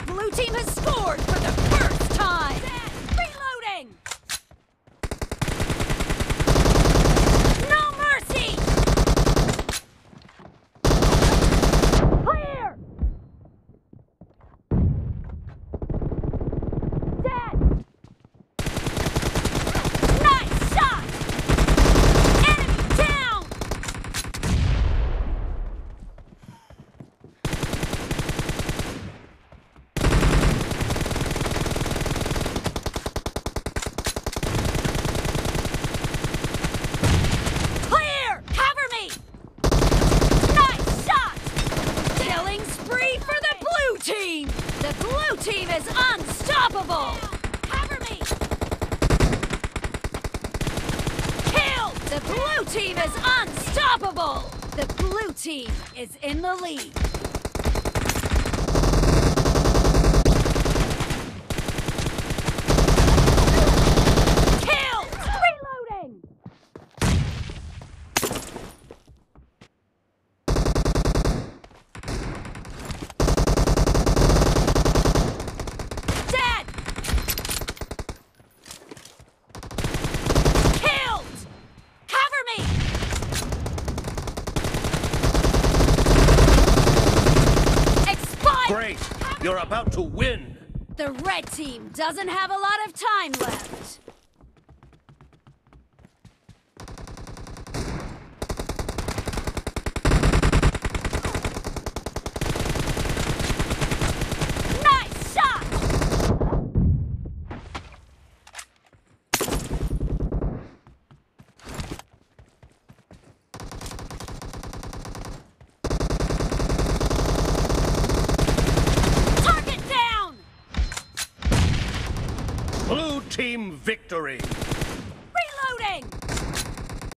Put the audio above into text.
blue team has scored for the first time! Reloading! No mercy! Clear! Dead! Nice shot! Enemy down! Clear! Cover me! Nice shot! Killing spree for the blue team! The blue team is unstoppable! Cover me! Kill! The blue team is unstoppable! The blue team is in the lead. Kill! Reloading! Dead! Killed! Cover me! Expired! Great! You're about to win! The red team doesn't have a lot of time left. Nice shot! Target down! Blue team victory!